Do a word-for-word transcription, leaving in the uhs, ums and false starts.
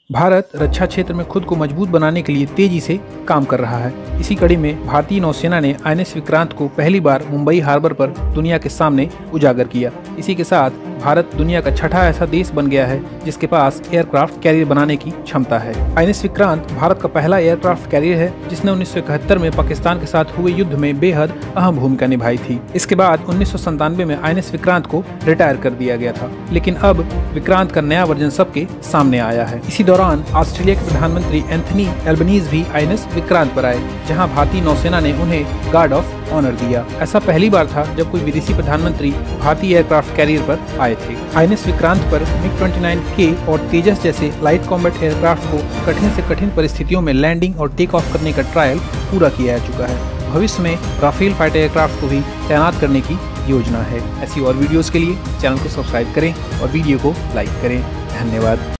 भारत रक्षा क्षेत्र में खुद को मजबूत बनाने के लिए तेजी से काम कर रहा है। इसी कड़ी में भारतीय नौसेना ने आई एन एस विक्रांत को पहली बार मुंबई हार्बर पर दुनिया के सामने उजागर किया। इसी के साथ भारत दुनिया का छठा ऐसा देश बन गया है जिसके पास एयरक्राफ्ट कैरियर बनाने की क्षमता है। I N S Vikrant Bharat का पहला एयरक्राफ्ट कैरियर है जिसने उन्नीस सौ इकहत्तर में पाकिस्तान के साथ हुए युद्ध में बेहद अहम भूमिका निभाई थी। इसके बाद उन्नीस सौ संतानवे में आई एन एस विक्रांत को रिटायर कर दिया गया था, लेकिन अब विक्रांत का नया वर्जन सबके सामने आया है। इसी दौरान ऑस्ट्रेलिया के प्रधानमंत्री एंथनी एल्बनीज भी आई एन एस विक्रांत पर आए, जहां भारतीय नौसेना ने उन्हें गार्ड ऑफ ऑनर दिया। ऐसा पहली बार था जब कोई विदेशी प्रधानमंत्री भारतीय एयरक्राफ्ट कैरियर पर आए थे। आई एन एस विक्रांत पर मिग उनतीस के और तेजस जैसे लाइट कॉम्बैट एयरक्राफ्ट को कठिन से कठिन परिस्थितियों में लैंडिंग और टेक ऑफ करने का ट्रायल पूरा किया जा चुका है। भविष्य में राफेल फाइटर एयरक्राफ्ट को भी तैनात करने की योजना है। ऐसी और वीडियोस के लिए चैनल को सब्सक्राइब करें और वीडियो को लाइक करें। धन्यवाद।